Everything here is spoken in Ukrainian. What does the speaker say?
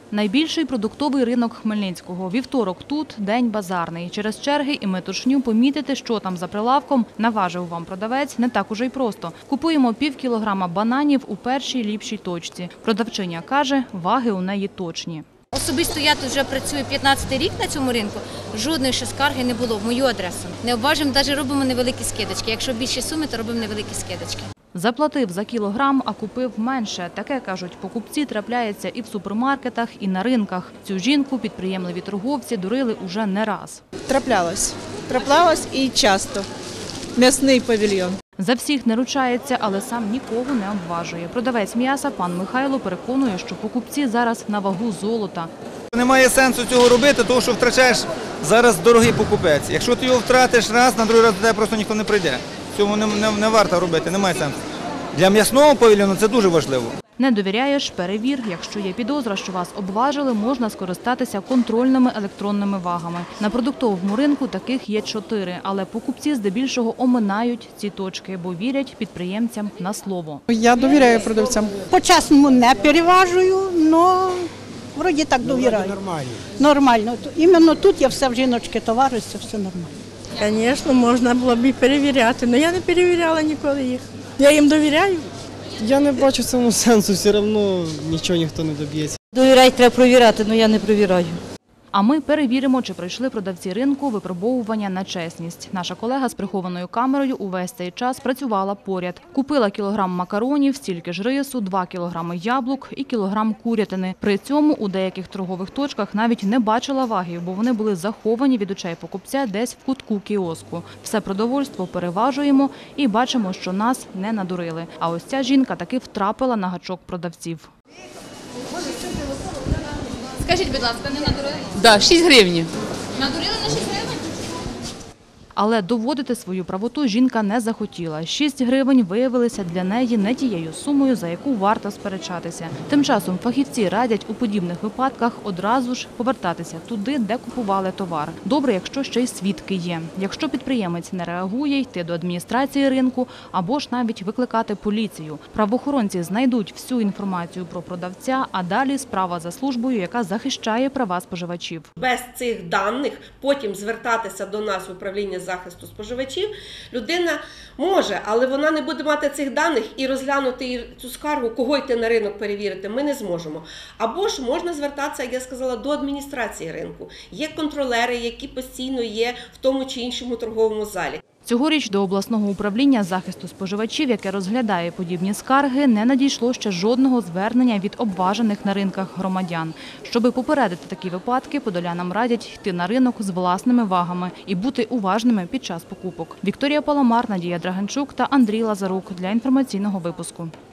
Найбільший продуктовий ринок Хмельницького. Вівторок тут – день базарний. Через черги і метушню помітити, що там за прилавком, наважив вам продавець, не так уже й просто. Купуємо пів кілограма бананів у першій ліпшій точці. Продавчиня каже, ваги у неї точні. Особисто я тут вже працюю 15-й рік на цьому ринку, жодної ще скарги не було в мою адресу. Не обважуємо, навіть робимо невеликі скидочки. Якщо більші суми, то робимо невеликі скидочки. Заплатив за кілограм, а купив менше. Таке, кажуть покупці, трапляється і в супермаркетах, і на ринках. Цю жінку підприємливі торговці дурили уже не раз. Траплялось і часто. М'ясний павільйон. За всіх не ручається, але сам нікого не обважує. Продавець м'яса пан Михайло переконує, що покупці зараз на вагу золота. Немає сенсу цього робити, тому що втрачаєш зараз дорогий покупець. Якщо ти його втратиш раз, на другий раз до тебе просто ніхто не прийде. Цього не варто робити, немає сенсу. Для м'ясного павільйону це дуже важливо. Не довіряєш – перевір. Якщо є підозра, що вас обважили, можна скористатися контрольними електронними вагами. На продуктовому ринку таких є 4, але покупці здебільшого оминають ці точки, бо вірять підприємцям на слово. Я довіряю продавцям. По-чесному не переважую, але вроді так довіряю. Нормально. Іменно тут я все в жіночки товариство, все нормально. Звісно, можна було б і перевіряти, але я не перевіряла ніколи їх. Я їм довіряю. Я не бачу цьому сенсу, все одно нічого ніхто не доб'ється. Довіряти треба перевіряти, але я не перевіряю. А ми перевіримо, чи пройшли продавці ринку випробовування на чесність. Наша колега з прихованою камерою увесь цей час працювала поряд. Купила кілограм макаронів, стільки ж рису, 2 кілограми яблук і кілограм курятини. При цьому у деяких торгових точках навіть не бачила вагів, бо вони були заховані від очей покупця десь в кутку кіоску. Все продовольство переважуємо і бачимо, що нас не надурили. А ось ця жінка таки втрапила на гачок продавців. Скажіть, будь ласка, не надурили? Так, 6 гривень. Надурили на 6 гривень? Але доводити свою правоту жінка не захотіла. 6 гривень виявилися для неї не тією сумою, за яку варто сперечатися. Тим часом фахівці радять у подібних випадках одразу ж повертатися туди, де купували товар. Добре, якщо ще й свідки є. Якщо підприємець не реагує, йти до адміністрації ринку або ж навіть викликати поліцію. Правоохоронці знайдуть всю інформацію про продавця, а далі справа за службою, яка захищає права споживачів. Без цих даних потім звертатися до нас в управління захисту споживачів людина може, але вона не буде мати цих даних і розглянути цю скаргу, кого йти на ринок перевірити, ми не зможемо. Або ж можна звертатися, як я сказала, до адміністрації ринку. Є контролери, які постійно є в тому чи іншому торговому залі. Цьогоріч до обласного управління захисту споживачів, яке розглядає подібні скарги, не надійшло ще жодного звернення від обважених на ринках громадян. Щоби попередити такі випадки, подолянам радять йти на ринок з власними вагами і бути уважними під час покупок. Вікторія Паламар, Надія Драгенчук та Андрій Лазарук для інформаційного випуску.